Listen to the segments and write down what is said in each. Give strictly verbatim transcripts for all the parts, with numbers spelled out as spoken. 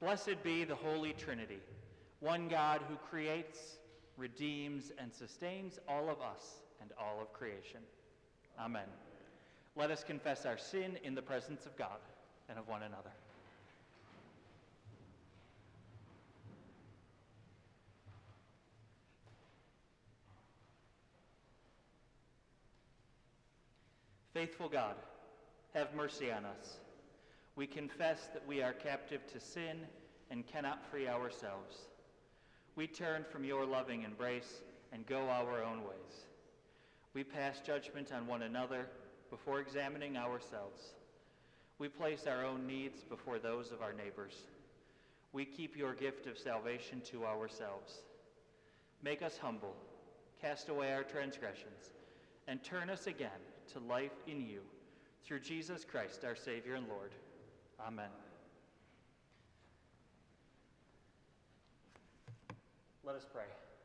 Blessed be the Holy Trinity, one God who creates, redeems, and sustains all of us and all of creation. Amen. Let us confess our sin in the presence of God and of one another. Faithful God, have mercy on us. We confess that we are captive to sin and cannot free ourselves. We turn from your loving embrace and go our own ways. We pass judgment on one another before examining ourselves. We place our own needs before those of our neighbors. We keep your gift of salvation to ourselves. Make us humble, cast away our transgressions, and turn us again to life in you, through Jesus Christ, our Savior and Lord. Amen. Let us pray.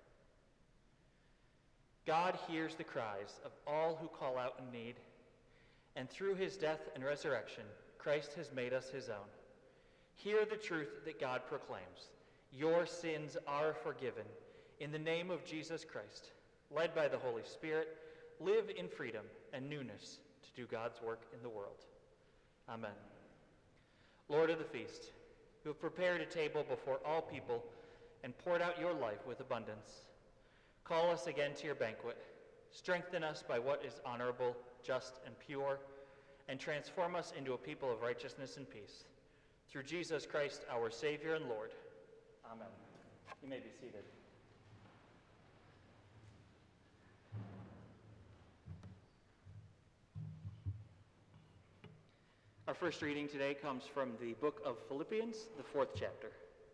God hears the cries of all who call out in need, and through his death and resurrection, Christ has made us his own. Hear the truth that God proclaims. Your sins are forgiven. In the name of Jesus Christ, led by the Holy Spirit, live in freedom and newness to do God's work in the world. Amen. Lord of the feast, who have prepared a table before all people and poured out your life with abundance, call us again to your banquet. Strengthen us by what is honorable, just, and pure, and transform us into a people of righteousness and peace. Through Jesus Christ, our Savior and Lord. Amen. You may be seated. Our first reading today comes from the book of Philippians, the fourth chapter.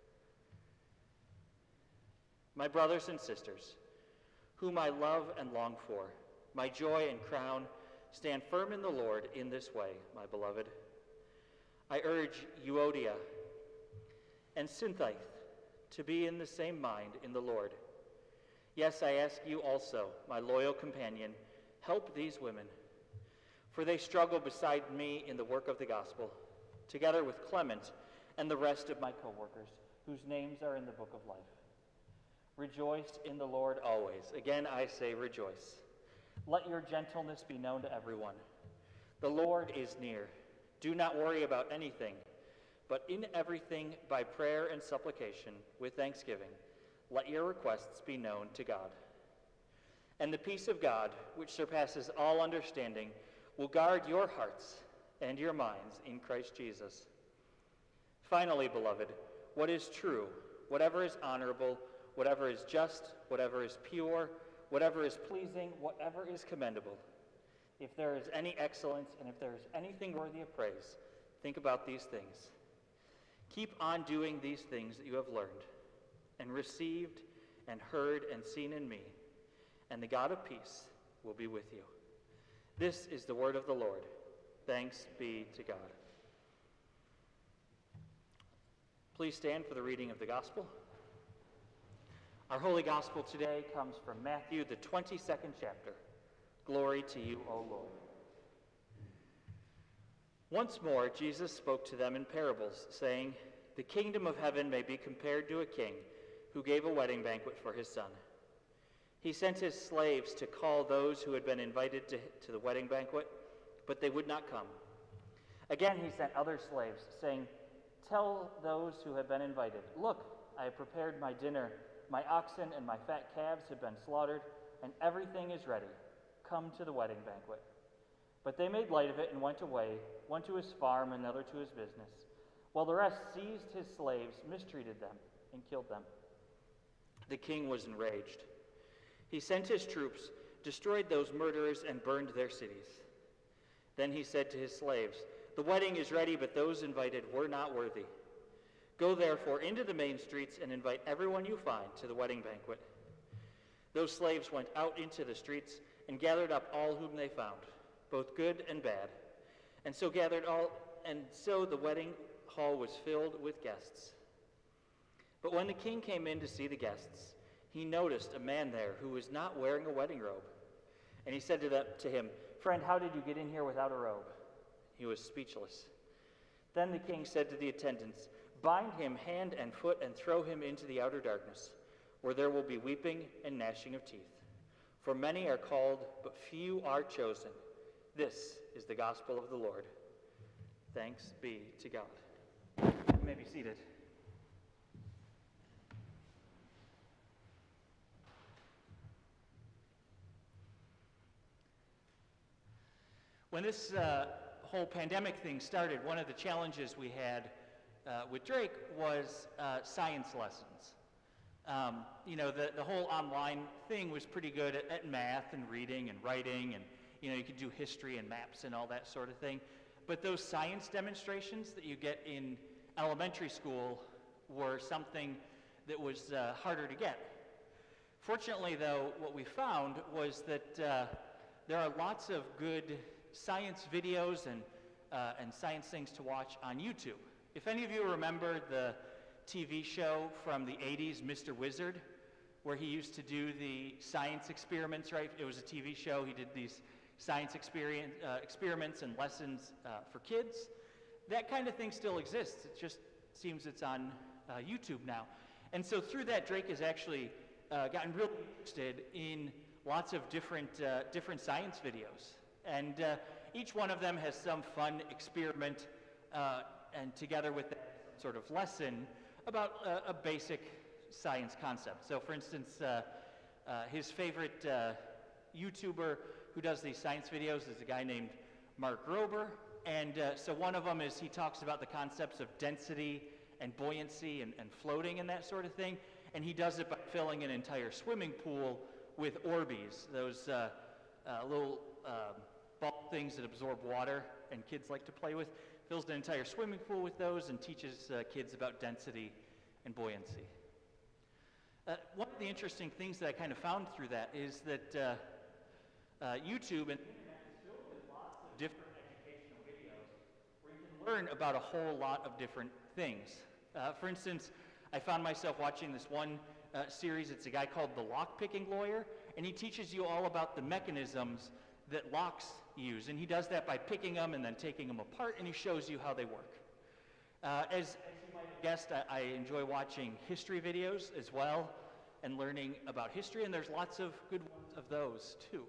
My brothers and sisters, whom I love and long for, my joy and crown, stand firm in the Lord in this way, my beloved. I urge Euodia and Syntyche to be in the same mind in the Lord. Yes, I ask you also, my loyal companion, help these women, for they struggle beside me in the work of the gospel, together with Clement and the rest of my co-workers, whose names are in the book of life. Rejoice in the Lord always. Again, I say rejoice. Let your gentleness be known to everyone. The Lord is near. Do not worry about anything, but in everything, by prayer and supplication, with thanksgiving, let your requests be known to God. And the peace of God, which surpasses all understanding, will guard your hearts and your minds in Christ Jesus. Finally, beloved, what is true, whatever is honorable, whatever is just, whatever is pure, whatever is pleasing, whatever is commendable, if there is any excellence and if there is anything worthy of praise, think about these things. Keep on doing these things that you have learned and received and heard and seen in me, and the God of peace will be with you. This is the word of the Lord. Thanks be to God. Please stand for the reading of the gospel. Our holy gospel today comes from Matthew, the twenty-second chapter. Glory to you, O Lord. Once more, Jesus spoke to them in parables, saying, the kingdom of heaven may be compared to a king who gave a wedding banquet for his son. He sent his slaves to call those who had been invited to, to the wedding banquet, but they would not come. Again, he sent other slaves, saying, tell those who have been invited, look, I have prepared my dinner. My oxen and my fat calves have been slaughtered, and everything is ready. Come to the wedding banquet. But they made light of it and went away, one to his farm, another to his business, while the rest seized his slaves, mistreated them, and killed them. The king was enraged. He sent his troops, destroyed those murderers, and burned their cities. Then he said to his slaves, the wedding is ready, but those invited were not worthy. Go therefore into the main streets and invite everyone you find to the wedding banquet. Those slaves went out into the streets and gathered up all whom they found, both good and bad. And so gathered all, and so the wedding hall was filled with guests. But when the king came in to see the guests, he noticed a man there who was not wearing a wedding robe. And he said to, them, to him, friend, how did you get in here without a robe? He was speechless. Then the king said to the attendants, Bind him hand and foot and throw him into the outer darkness, where there will be weeping and gnashing of teeth. For many are called, but few are chosen. This is the gospel of the Lord. Thanks be to God. You may be seated. When this uh, whole pandemic thing started, one of the challenges we had uh, with Drake was uh, science lessons. Um, you know, the, the whole online thing was pretty good at, at math and reading and writing, and, you know, you could do history and maps and all that sort of thing. But those science demonstrations that you get in elementary school were something that was uh, harder to get. Fortunately, though, what we found was that uh, there are lots of good science videos and, uh, and science things to watch on YouTube. If any of you remember the T V show from the eighties, Mister Wizard, where he used to do the science experiments, right? It was a T V show. He did these science experience, uh, experiments and lessons uh, for kids. That kind of thing still exists. It just seems it's on uh, YouTube now. And so through that, Drake has actually uh, gotten really interested in lots of different, uh, different science videos. And uh, each one of them has some fun experiment uh, and together with that sort of lesson about uh, a basic science concept. So for instance, uh, uh, his favorite uh, YouTuber who does these science videos is a guy named Mark Rober. And uh, so one of them is he talks about the concepts of density and buoyancy and, and floating and that sort of thing. And he does it by filling an entire swimming pool with Orbeez, those uh, uh, little uh, ball things that absorb water and kids like to play with. Fills an entire swimming pool with those and teaches uh, kids about density and buoyancy. Uh, one of the interesting things that I kind of found through that is that uh, uh, YouTube and the internet is filled with lots of different educational videos where you can learn about a whole lot of different things. Uh, for instance, I found myself watching this one uh, series. It's a guy called The Lock-Picking Lawyer, and he teaches you all about the mechanisms that locks use. And he does that by picking them and then taking them apart, and he shows you how they work. Uh, as, as you might have guessed, I, I enjoy watching history videos as well and learning about history, and there's lots of good ones of those too.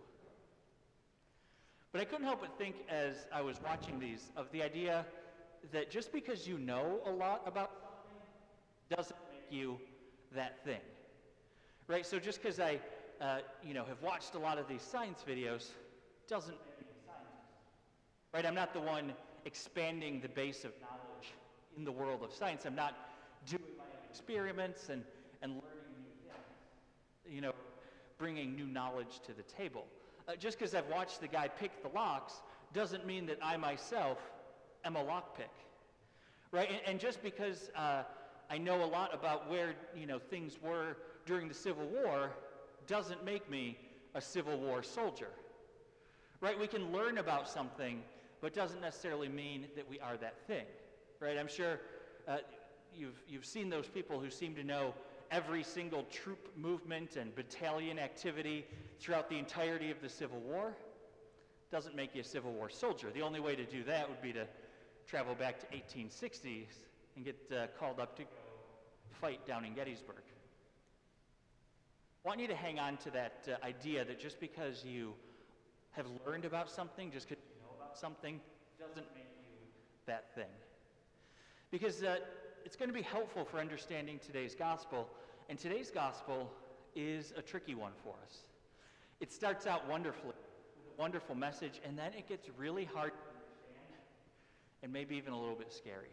But I couldn't help but think as I was watching these of the idea that just because you know a lot about something doesn't make you that thing. Right? So just because I uh, you know, have watched a lot of these science videos doesn't make me a scientist. Right? I'm not the one expanding the base of knowledge in the world of science. I'm not doing my own experiments and, and learning new things, you know, bringing new knowledge to the table. Uh, just because I've watched the guy pick the locks doesn't mean that I myself am a lockpick. Right? And, and just because uh, I know a lot about where, you know, things were during the Civil War doesn't make me a Civil War soldier. Right? We can learn about something, but doesn't necessarily mean that we are that thing. Right? I'm sure uh, you've, you've seen those people who seem to know every single troop movement and battalion activity throughout the entirety of the Civil War. Doesn't make you a Civil War soldier. The only way to do that would be to travel back to eighteen sixties and get uh, called up to go fight down in Gettysburg. I want you to hang on to that uh, idea that just because you have learned about something, just because you know about something, doesn't make you that thing. Because uh, it's going to be helpful for understanding today's gospel, and today's gospel is a tricky one for us. It starts out wonderfully, with a wonderful message, and then it gets really hard to understand, and maybe even a little bit scary.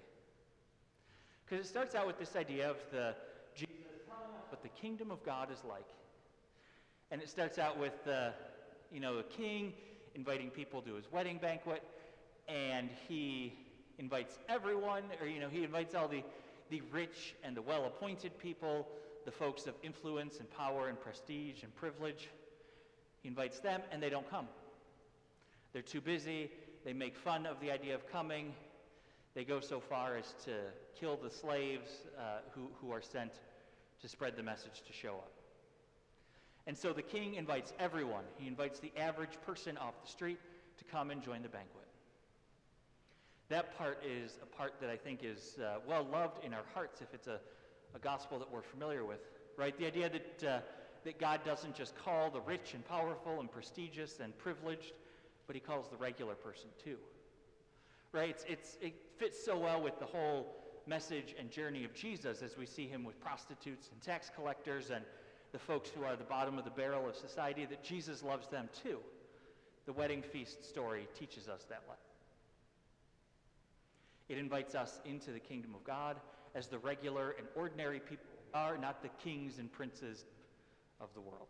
Because it starts out with this idea of the Jesus telling us what the kingdom of God is like. And it starts out with, uh, you know, a king inviting people to his wedding banquet, and he invites everyone, or, you know, he invites all the, the rich and the well-appointed people, the folks of influence and power and prestige and privilege. He invites them, and they don't come. They're too busy. They make fun of the idea of coming. They go so far as to kill the slaves uh, who, who are sent to spread the message to show up. And so the king invites everyone. He invites the average person off the street to come and join the banquet. That part is a part that I think is uh, well loved in our hearts if it's a, a gospel that we're familiar with, right? The idea that, uh, that God doesn't just call the rich and powerful and prestigious and privileged, but he calls the regular person too, right? It's, it's, it fits so well with the whole message and journey of Jesus as we see him with prostitutes and tax collectors and the folks who are the bottom of the barrel of society, that Jesus loves them too. The wedding feast story teaches us that lesson. It invites us into the kingdom of God as the regular and ordinary people are, not the kings and princes of the world.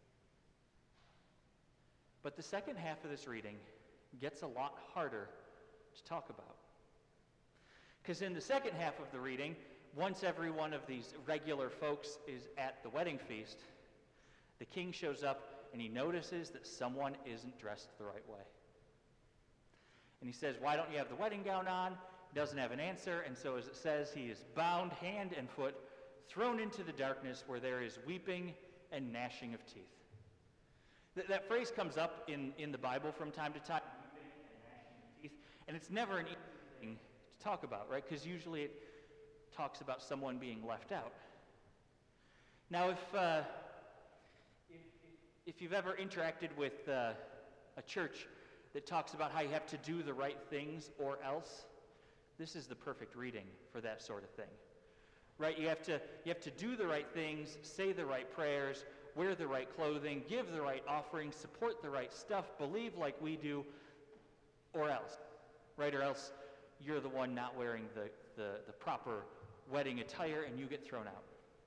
But the second half of this reading gets a lot harder to talk about. Because in the second half of the reading, once every one of these regular folks is at the wedding feast, the king shows up and he notices that someone isn't dressed the right way. And he says, "Why don't you have the wedding gown on?" Doesn't have an answer, and so as it says, he is bound hand and foot, thrown into the darkness where there is weeping and gnashing of teeth. Th- that phrase comes up in, in the Bible from time to time, weeping and gnashing of teeth, and it's never an easy thing to talk about, right? Because usually it talks about someone being left out. Now, if, uh, if, if you've ever interacted with uh, a church that talks about how you have to do the right things or else, this is the perfect reading for that sort of thing, right? You have to, you have to do the right things, say the right prayers, wear the right clothing, give the right offerings, support the right stuff, believe like we do, or else, right? Or else you're the one not wearing the, the, the proper wedding attire and you get thrown out.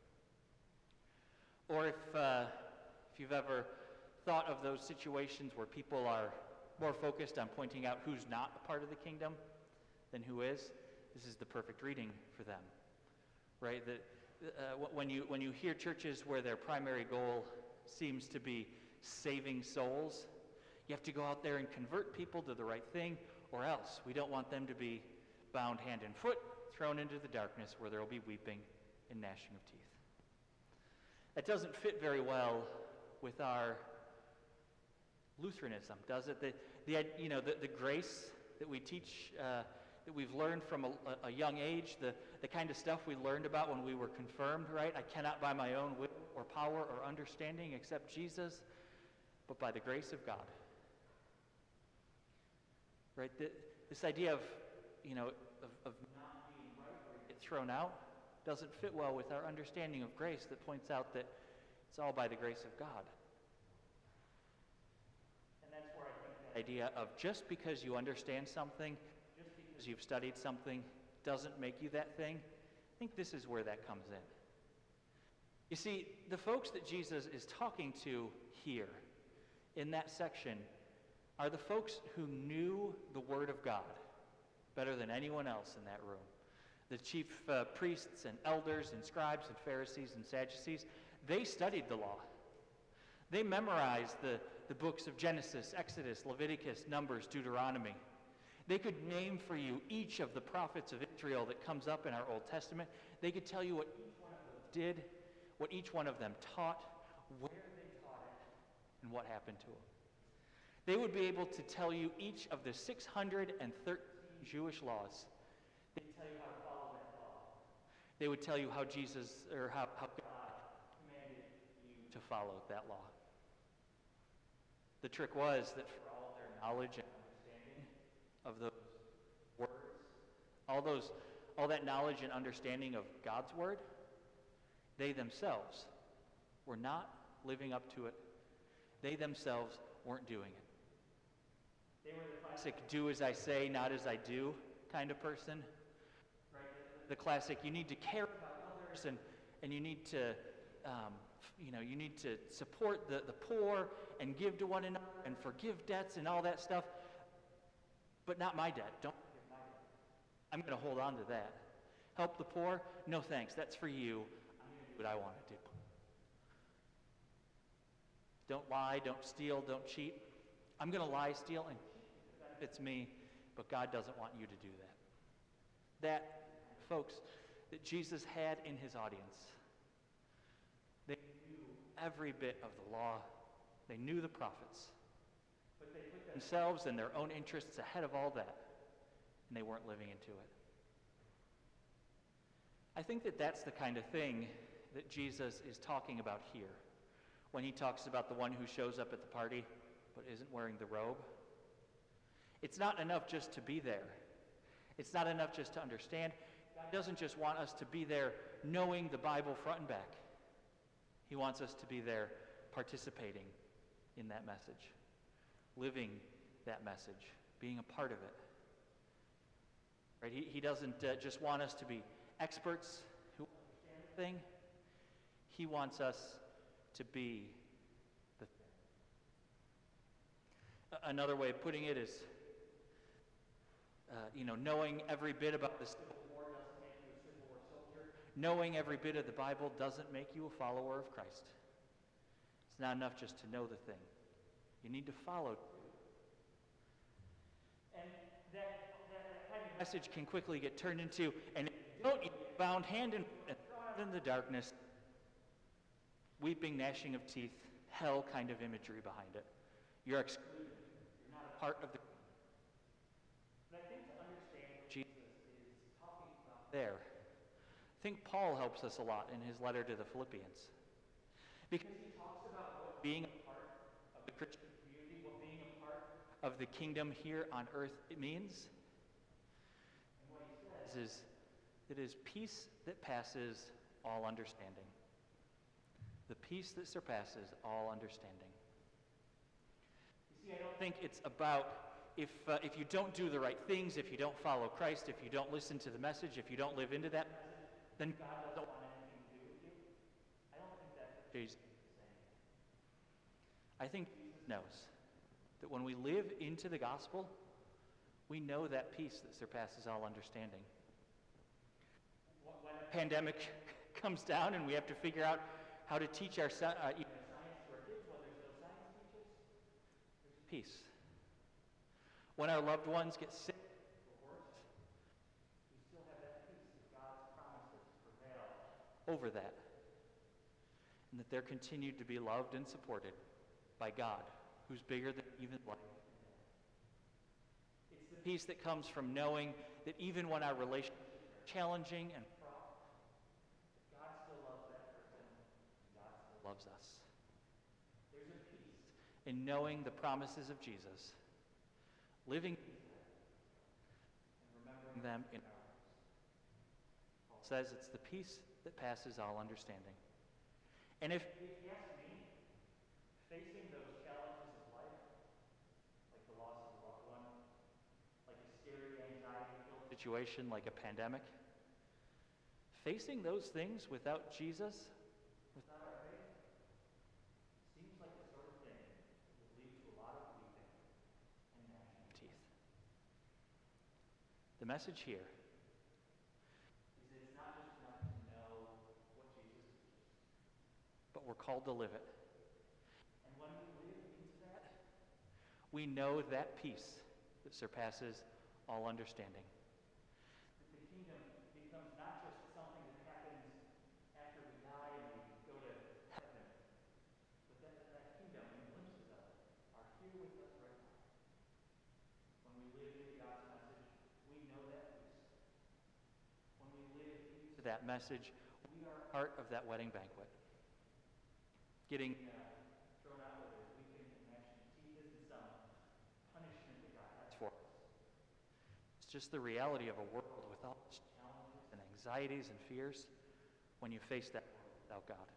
Or if, uh, if you've ever thought of those situations where people are more focused on pointing out who's not a part of the kingdom than who is, this is the perfect reading for them, right? That uh, when you when you hear churches where their primary goal seems to be saving souls, you have to go out there and convert people to the right thing, or else we don't want them to be bound hand and foot, thrown into the darkness where there will be weeping and gnashing of teeth. That doesn't fit very well with our Lutheranism, does it? The, the you know the, the grace that we teach. Uh, that we've learned from a, a young age, the, the kind of stuff we learned about when we were confirmed, right? I cannot by my own will or power or understanding accept Jesus, but by the grace of God. Right? The, this idea of, you know, of, of not being right or get thrown out doesn't fit well with our understanding of grace that points out that it's all by the grace of God. And that's where I think the idea of just because you understand something, because you've studied something, doesn't make you that thing. I think this is where that comes in. You see, the folks that Jesus is talking to here in that section are the folks who knew the Word of God better than anyone else in that room. The chief uh, priests and elders and scribes and Pharisees and Sadducees, they studied the law. They memorized the, the books of Genesis, Exodus, Leviticus, Numbers, Deuteronomy. They could name for you each of the prophets of Israel that comes up in our Old Testament. They could tell you what each one of them did, what each one of them taught, where they taught it, and what happened to them. They would be able to tell you each of the six hundred thirteen Jewish laws. They'd tell you how to follow that law. They would tell you how Jesus, or how, how God commanded you to follow that law. The trick was that for all their knowledge and of those words, all those, all that knowledge and understanding of God's word, they themselves were not living up to it. They themselves weren't doing it. They were the classic do as I say, not as I do kind of person. Right? The classic, you need to care about others and, and you need to, um, you know, you need to support the, the poor and give to one another and forgive debts and all that stuff. But not my debt. Don't forgive my debt. I'm going to hold on to that. Help the poor? No thanks. That's for you. I'm going to do what I want to do. Don't lie. Don't steal. Don't cheat. I'm going to lie, steal, and it's me, but God doesn't want you to do that. That, folks, that Jesus had in his audience, they knew every bit of the law. They knew the prophets. But they put themselves and their own interests ahead of all that. and they weren't living into it. I think that that's the kind of thing that Jesus is talking about here when he talks about the one who shows up at the party but isn't wearing the robe. It's not enough just to be there. It's not enough just to understand. God doesn't just want us to be there knowing the Bible front and back. He wants us to be there participating in that message, living that message, being a part of it. Right? He, he doesn't uh, just want us to be experts who understand the thing. He wants us to be the thing. Another way of putting it is, uh, you know, knowing every bit about the Civil War doesn't make you a Civil War soldier. Knowing every bit of the Bible doesn't make you a follower of Christ. It's not enough just to know the thing. You need to follow too. And that, that kind of message can quickly get turned into, and if you don't, you get bound hand and thrown in the darkness, weeping, gnashing of teeth, hell kind of imagery behind it. You're excluded. You're not a part of the. But I think to understand what Jesus is talking about there, I think Paul helps us a lot in his letter to the Philippians. Because he talks about what being a part of the Christian community, what being a part of the kingdom here on earth it means. And what he says is, it is peace that passes all understanding. The peace that surpasses all understanding. You see, I don't think it's about if, uh, if you don't do the right things, if you don't follow Christ, if you don't listen to the message, if you don't live into that message, then God doesn't want anything to do with you. I don't think that's what Jesus is saying. I think Jesus knows that when we live into the gospel, we know that peace that surpasses all understanding. When a pandemic comes down and we have to figure out how to teach our son, uh, even science to our kids when there's no science teachers, there's peace. When our loved ones get sick or worse, we still have that peace that God's promises prevail over that, and that they're continued to be loved and supported by God, who's bigger than even life. It's the peace that comes from knowing that even when our relationships are challenging and fraught, God still loves that person, and God still loves us. There's a peace in knowing the promises of Jesus, living and remembering them in our lives. Paul says it's the peace that passes all understanding. And if, if you ask me, facing those challenges of life, like the loss of a loved one, like a scary, anxiety-filled situation like a pandemic, facing those things without Jesus, without our faith, seems like the sort of thing that will lead to a lot of weeping and gnashing of teeth. The message here is that it's not just enough to know what Jesus teaches, but we're called to live it. And when we live into that, we know that peace that surpasses all understanding. That the kingdom becomes not just something that happens after we die and we go to heaven, but that that kingdom and glimpses of it are here with us right now. When we live into God's message, we know that peace. When we live into that message, we are part of that wedding banquet. Getting uh, thrown out with it, weeping and gnashing of teeth isn't some punishment that God has for us. It's just the reality of a world with all its challenges and anxieties and fears when you face that world without God.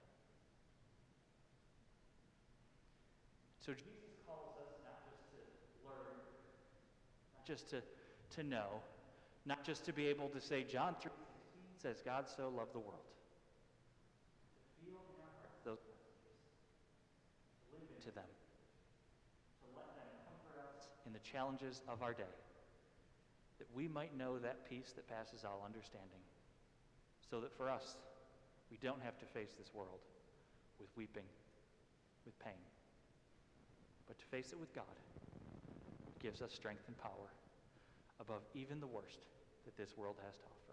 So Jesus calls us not just to learn, not just to, to know, not just to be able to say, John three sixteen says, God so loved the world. To feel in our hearts those to them, to let them comfort us in the challenges of our day, that we might know that peace that passes all understanding, so that for us, we don't have to face this world with weeping, with pain, but to face it with God, who gives us strength and power above even the worst that this world has to offer.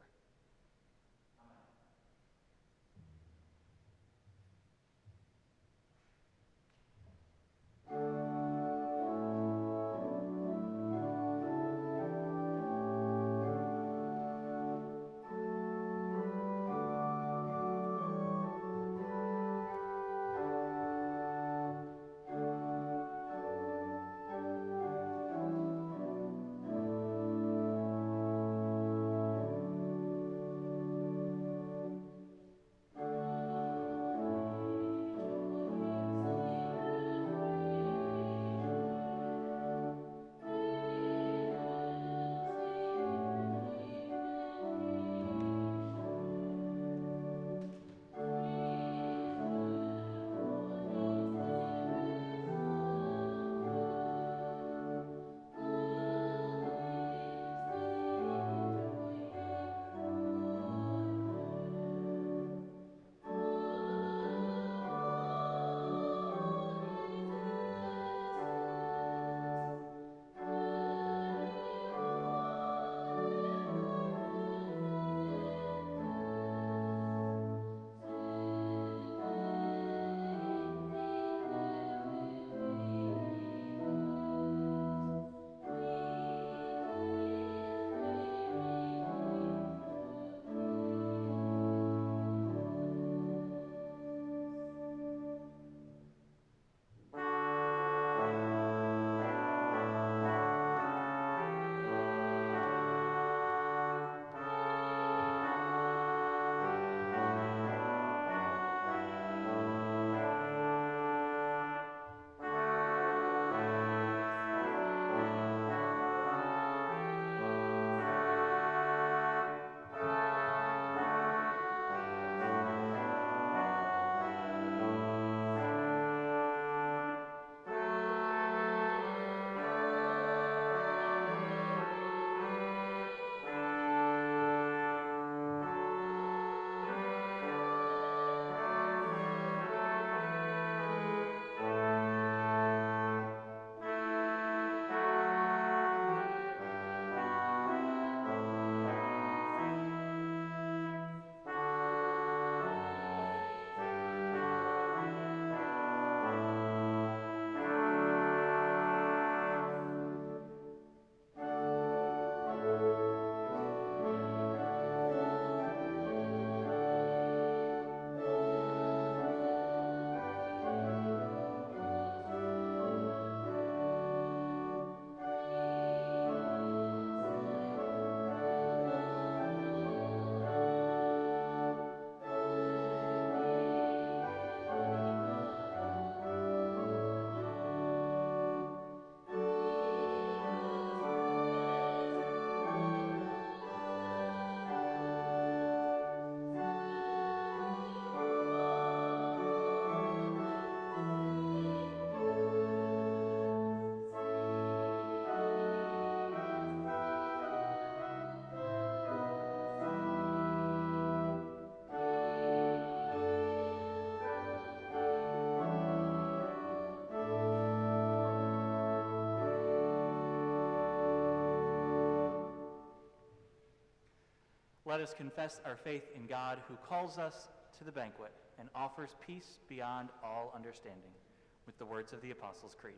let us confess our faith in God who calls us to the banquet and offers peace beyond all understanding with the words of the Apostles' Creed.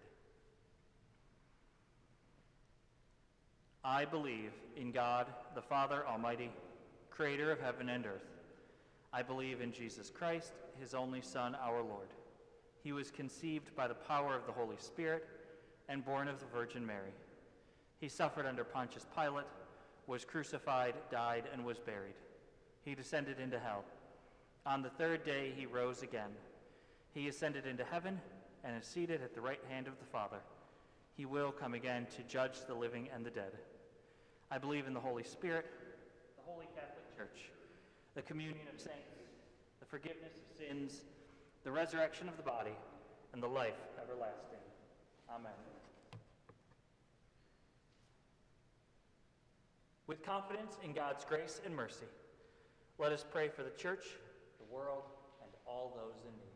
I believe in God, the Father Almighty, creator of heaven and earth. I believe in Jesus Christ, his only Son, our Lord. He was conceived by the power of the Holy Spirit and born of the Virgin Mary. He suffered under Pontius Pilate, was crucified, died, and was buried. He descended into hell. On the third day he rose again. He ascended into heaven and is seated at the right hand of the Father. He will come again to judge the living and the dead. I believe in the Holy Spirit, the Holy Catholic Church, the communion of saints, the forgiveness of sins, the resurrection of the body, and the life everlasting. Amen. With confidence in God's grace and mercy, let us pray for the church, the world, and all those in need.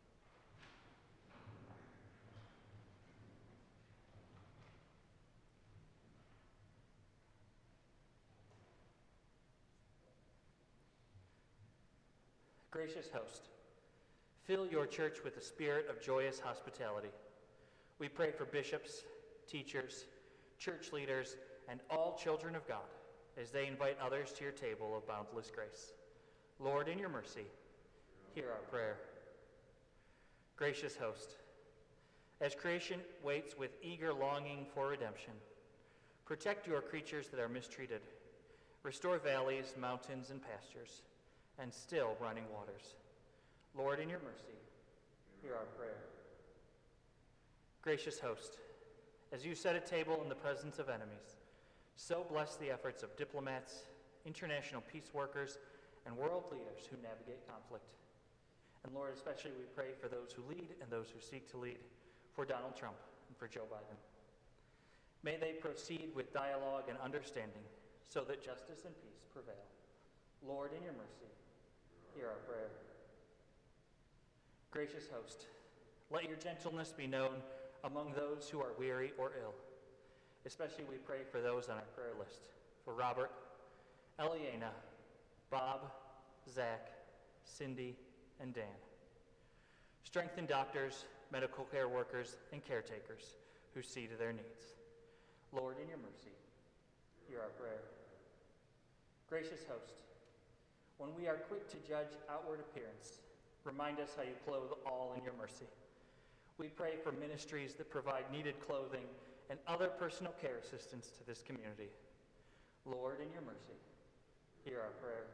Gracious host, fill your church with the spirit of joyous hospitality. We pray for bishops, teachers, church leaders, and all children of God as they invite others to your table of boundless grace. Lord, in your mercy, hear our prayer. Gracious host, as creation waits with eager longing for redemption, protect your creatures that are mistreated. Restore valleys, mountains, and pastures, and still running waters. Lord, in your mercy, hear our prayer. Gracious host, as you set a table in the presence of enemies, so bless the efforts of diplomats, international peace workers, and world leaders who navigate conflict. And Lord, especially we pray for those who lead and those who seek to lead, for Donald Trump and for Joe Biden. May they proceed with dialogue and understanding so that justice and peace prevail. Lord, in your mercy, hear our prayer. Gracious host, let your gentleness be known among those who are weary or ill. Especially we pray for those on our prayer list, for Robert, Eliana, Bob, Zach, Cindy, and Dan. Strengthen doctors, medical care workers, and caretakers who see to their needs. Lord, in your mercy, hear our prayer. Gracious host, when we are quick to judge outward appearance, remind us how you clothe all in your mercy. We pray for ministries that provide needed clothing and other personal care assistance to this community. Lord, in your mercy, hear our prayer.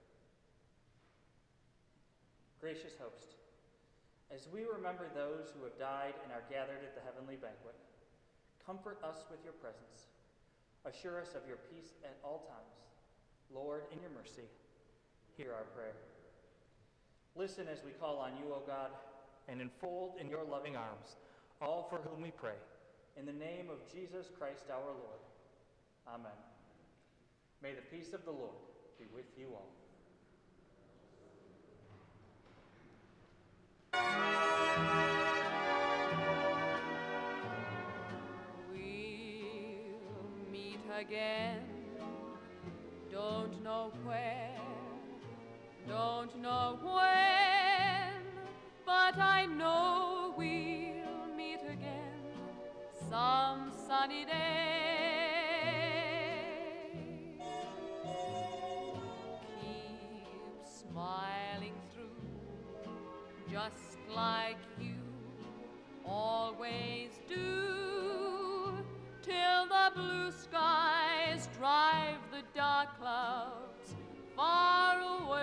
Gracious host, as we remember those who have died and are gathered at the heavenly banquet, comfort us with your presence. Assure us of your peace at all times. Lord, in your mercy, hear our prayer. Listen as we call on you, O God, and enfold in your loving arms all for whom we pray. In the name of Jesus Christ our Lord. Amen. May the peace of the Lord be with you all. We'll meet again, don't know where, don't know when, but I know we'll meet again some sunny day. Keep smiling through, just like you always do, till the blue skies drive the dark clouds far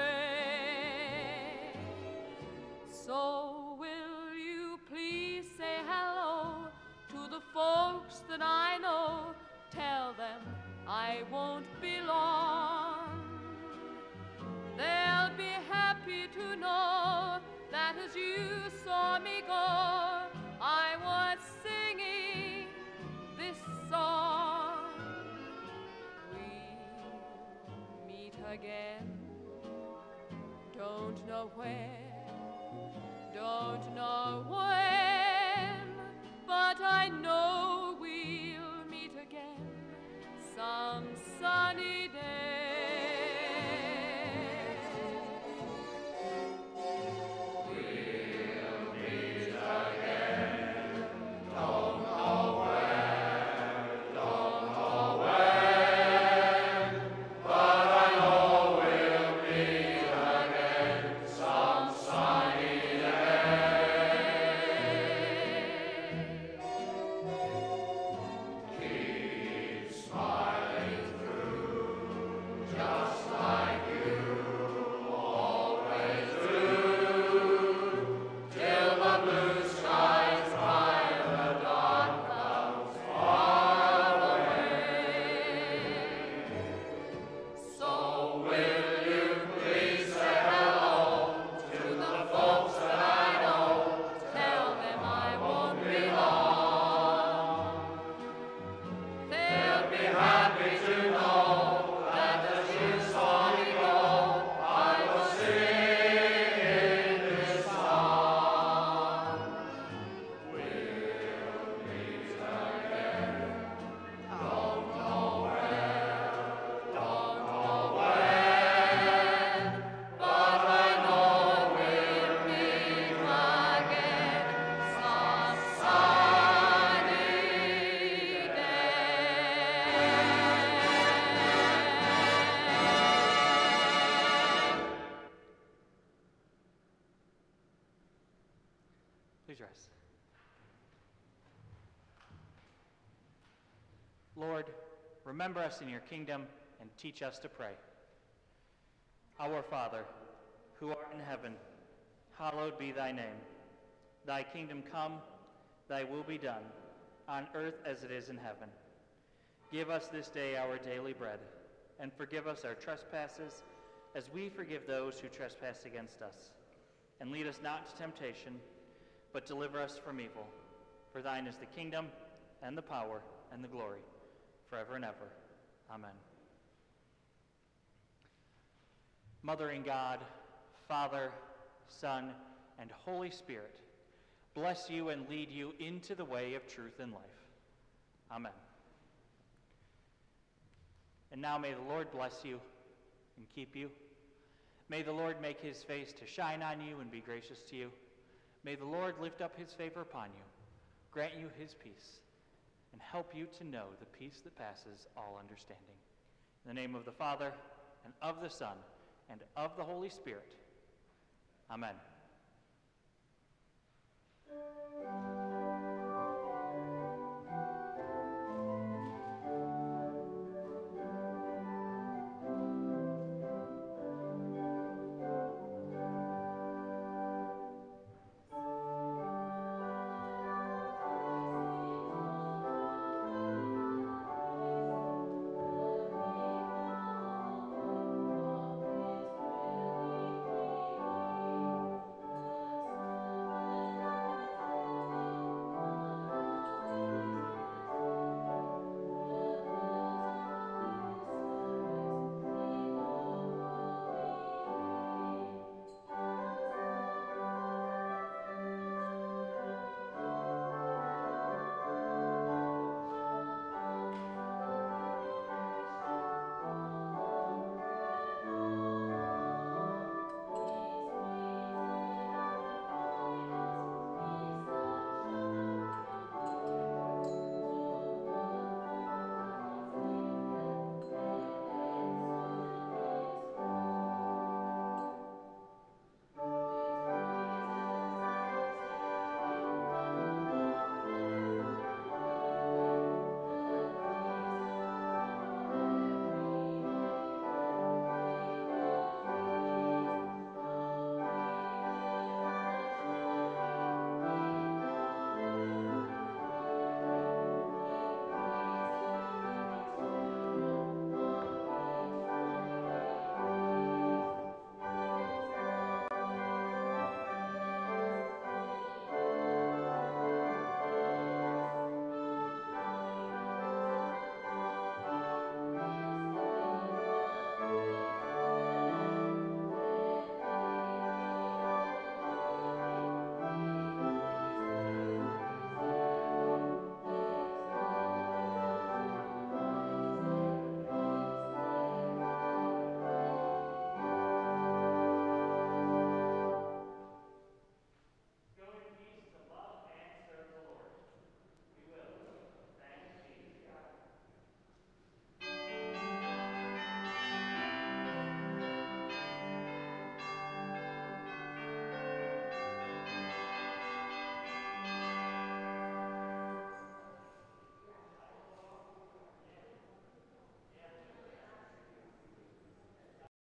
away. So will you please say hello to the folks that I know? Tell them I won't be long. They'll be happy to know that as you saw me go, I was singing this song. We'll meet again, don't know where, don't know when, but I know we'll meet again some sunny day. rise. Lord, remember us in your kingdom and teach us to pray. Our Father, who art in heaven, hallowed be thy name. Thy kingdom come, thy will be done, on earth as it is in heaven. Give us this day our daily bread, and forgive us our trespasses, as we forgive those who trespass against us. And lead us not into temptation, but deliver us from evil. For thine is the kingdom, and the power, and the glory, forever and ever. Amen. Mothering God, Father, Son, and Holy Spirit, bless you and lead you into the way of truth and life. Amen. And now may the Lord bless you and keep you. May the Lord make his face to shine on you and be gracious to you. May the Lord lift up his favor upon you, grant you his peace, and help you to know the peace that passes all understanding. In the name of the Father, and of the Son, and of the Holy Spirit. Amen.